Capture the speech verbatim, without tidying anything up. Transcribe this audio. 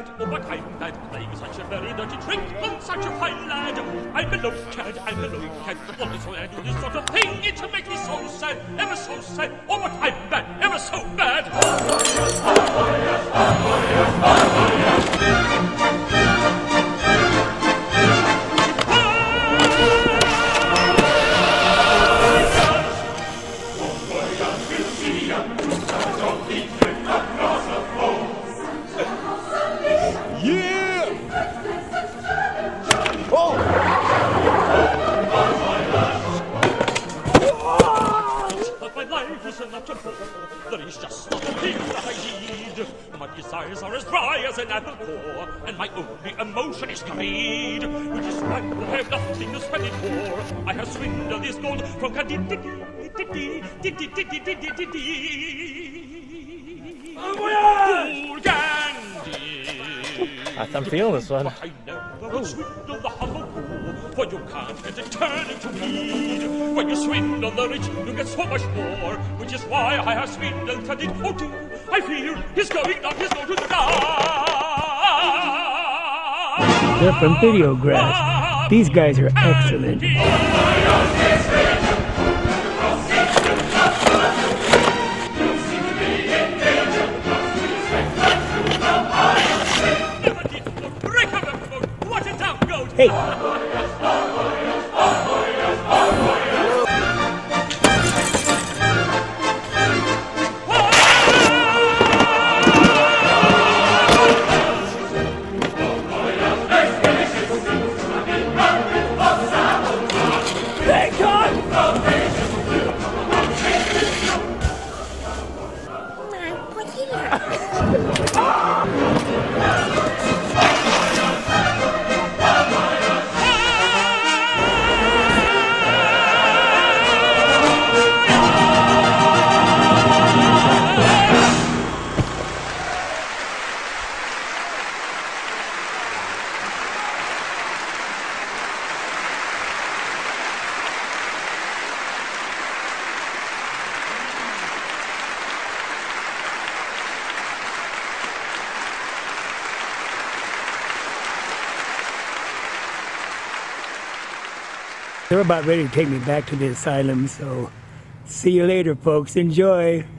bad, oh but I'm bad, playing such a very dirty trick on such a fine lad. I'm a low-cad, I'm a low-cad, what is why I do this sort of thing? It to make me so sad, ever so sad, oh but I'm bad, ever so bad. There is just not a thing that I need. My desires are as dry as an apple core, and my only emotion is greed, which is why I have nothing to spend it for. I have swindled this gold from Cantin. Bon Voyage! I'm feeling this one. But I never will swindle the humble poor, for you can't get it turned into weed. When you swindle the rich, you get so much more, which is why I have swindled Cantin. Oh, dear, I fear he's going down, he's going to die. They're from Videograss. These guys are excellent. Hey! Thank God! They're about ready to take me back to the asylum, so see you later, folks. Enjoy.